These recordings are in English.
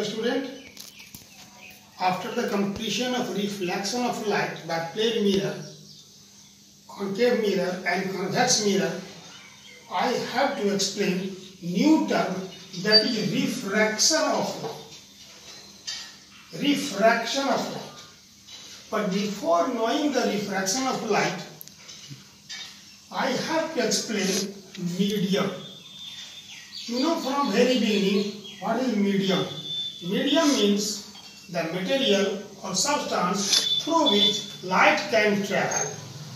student, after the completion of reflection of light by plane mirror, concave mirror and convex mirror, I have to explain new term, that is refraction of light. Refraction of light. But before knowing the refraction of light, I have to explain medium. You know from very beginning what is medium. Medium means the material or substance through which light can travel.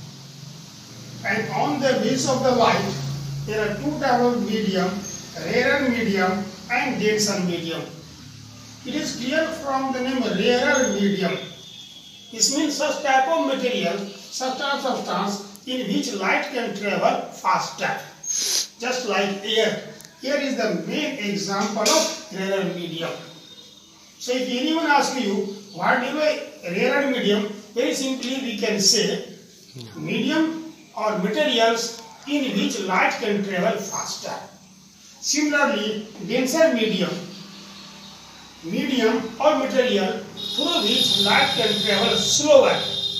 And on the base of the light, there are two types of medium, rarer medium and denser medium. It is clear from the name rarer medium. This means such type of material, such type of substance in which light can travel faster. Just like air. Air is the main example of rarer medium. So if anyone asks you, what is a rarer medium? Very simply we can say, medium or materials in which light can travel faster. Similarly, denser medium, medium or material through which light can travel slower.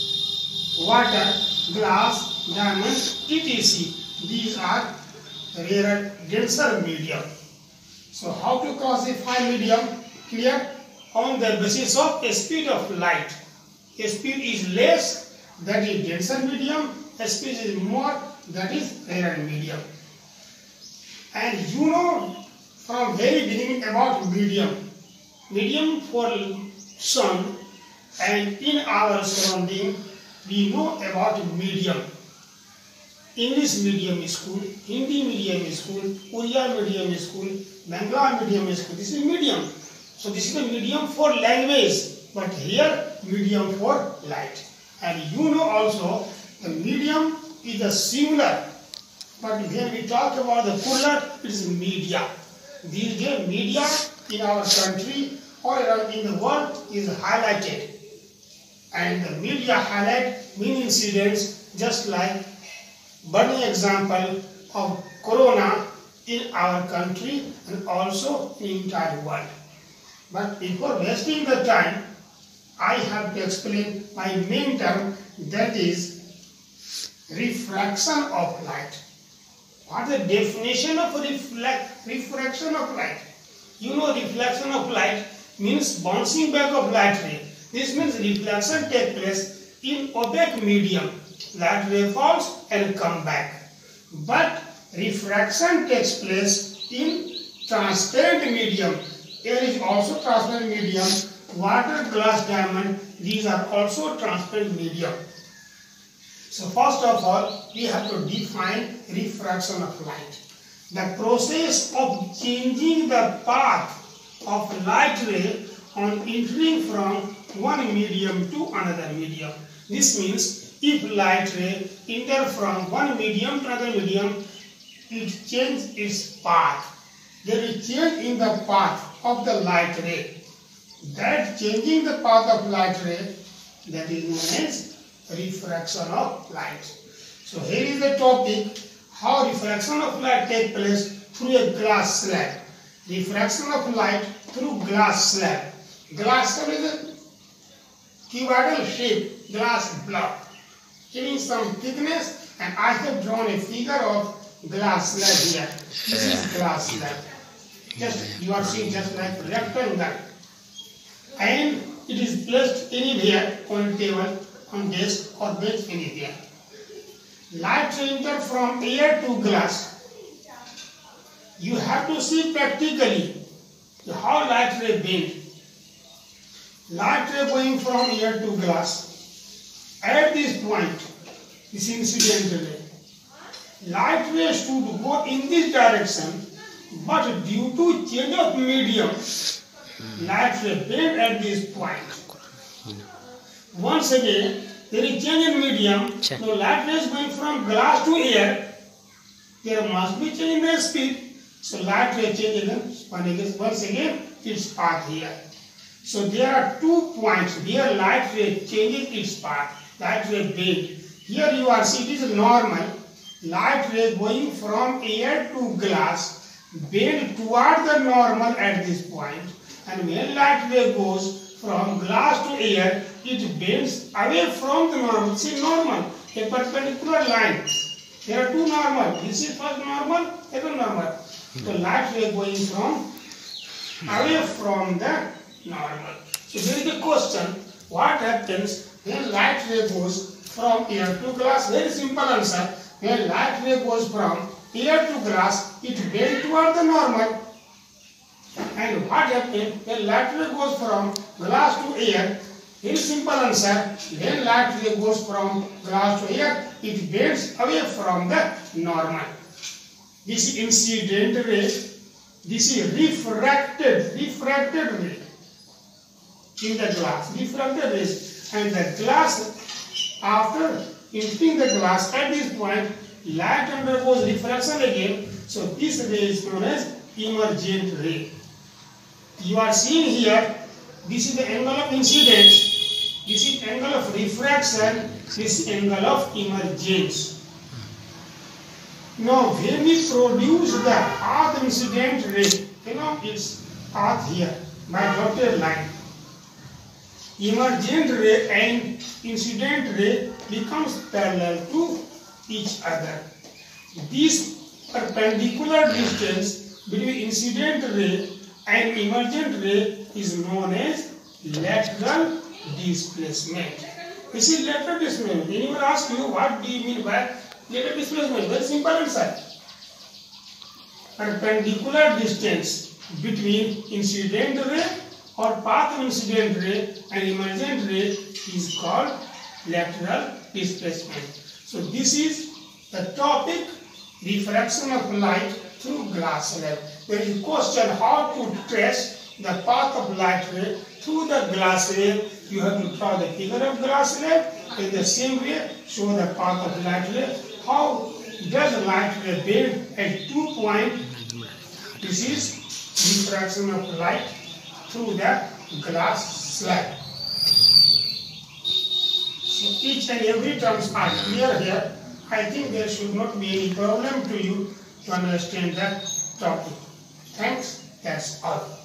Water, glass, diamond, etc. These are rarer, denser medium. So how to classify medium? Clear? On the basis of a speed of light. A speed is less, that is denser medium. A speed is more, that is rarer medium. And you know from very beginning about medium. Medium for sun, and in our surrounding we know about medium. English medium school, Hindi medium school, Oriya medium school, Bangla medium school. This is medium. So this is the medium for language, but here medium for light. And you know also the medium is a singular, but when we talk about the plural, it is media. These days media in our country or around in the world is highlighted. And the media highlight many incidents, just like burning example of corona in our country and also in the entire world. But before wasting the time, I have to explain my main term, that is refraction of light. What is the definition of refraction of light? You know reflection of light means bouncing back of light ray. This means reflection takes place in opaque medium. Light ray falls and come back. But refraction takes place in transparent medium. Air is also transparent medium. Water, glass, diamond, these are also transparent medium. So first of all, we have to define refraction of light. The process of changing the path of light ray on entering from one medium to another medium. This means if light ray enter from one medium to another medium, it changes its path. There is change in the path of the light ray. That changing the path of light ray, that is known as refraction of light. So here is the topic, how refraction of light takes place through a glass slab. Refraction of light through glass slab. Glass slab is a cuboidal shape, glass block, having some thickness, and I have drawn a figure of glass slab here. This is glass slab. Just you are seeing just like rectangle, and it is placed anywhere on table, on desk or bench, anywhere. Light enter from air to glass. You have to see practically how light ray bend. Light ray going from air to glass. At this point, this incidental ray, light ray should go in this direction, but due to change of medium, light ray bend at this point. Once again, there is change in medium. Now light ray is going from glass to air. There must be change in the speed. So light ray change again. Once again, its path here. So there are 2 points where light ray changes its path. Light ray bend. Here you are see it is normal. Light ray going from air to glass bend toward the normal at this point. and when light ray goes from glass to air, it bends away from the normal. See, normal, a perpendicular line. There are two normal. This is first normal, second normal. So light ray going from away from the normal. So there is a question, what happens when light ray goes from air to glass? Very simple answer. When light ray goes from air to glass, it bends toward the normal. And what happens when light ray goes from glass to air? Very simple answer. When light ray goes from glass to air, it bends away from the normal. This is incident ray. This is refracted ray in the glass. Refracted rays. And the glass, after entering the glass, at this point, light undergoes refraction again. So this ray is known as emergent ray. You are seeing here, this is the angle of incidence, this is angle of refraction, this is angle of emergence. Now, when we produce the path incident ray, its path here by dotted line, emergent ray and incident ray becomes parallel to each other. This perpendicular distance between incident ray and emergent ray is known as lateral displacement. This is lateral displacement. Anyone ask you, what do you mean by lateral displacement? Very simple answer. Perpendicular distance between incident ray or path of incident ray and emergent ray is called lateral displacement. So this is the topic, refraction of light through glass slab. There is a question how to trace the path of light ray through the glass slab. You have to draw the figure of glass slab. In the same way, show the path of light ray. How does light ray bend at 2 points? This is refraction of light through the glass slab. So each and every terms are clear here. I think there should not be any problem to you to understand that topic. Thanks. That's all.